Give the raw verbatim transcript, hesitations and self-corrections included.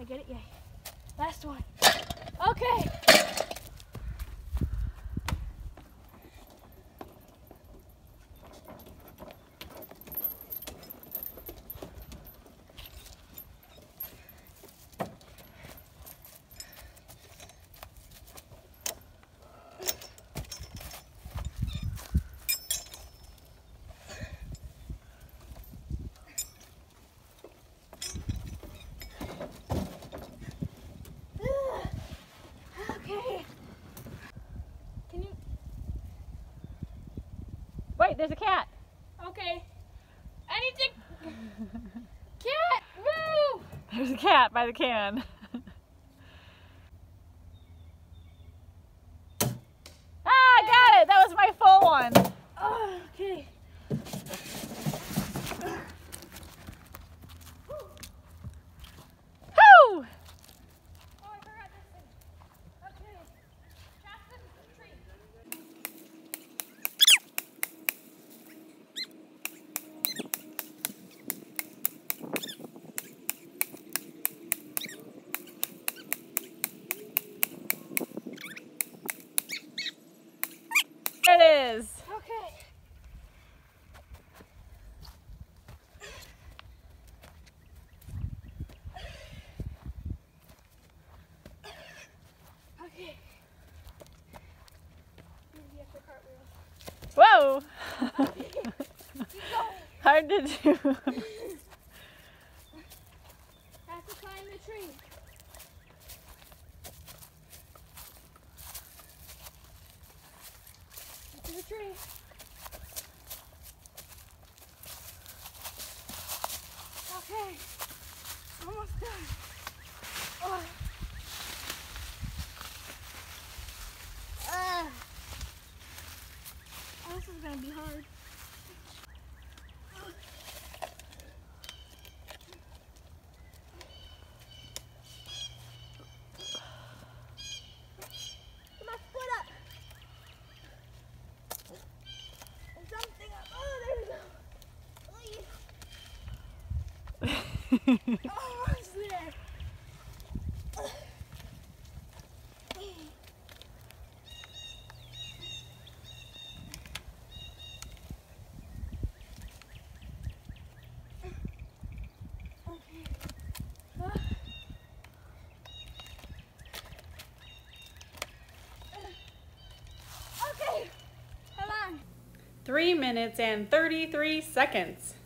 get it? Yeah. Last one. Okay. Wait, there's a cat. Okay. I need to... Cat, move! There's a cat by the can. Ah, got it! That was my full one. Oh, okay. Woo! Oh, I forgot this thing. Okay. Chastity is a tree. There it is. Okay. Okay. Maybe after cartwheels. Whoa! Keep going. Hard to do. Have to climb the tree. To the tree. Okay. Almost done. Oh. Ah. Oh, this is gonna be hard. Put my foot up. And something up. Oh, there we go. Almost there. Three minutes and thirty-three seconds.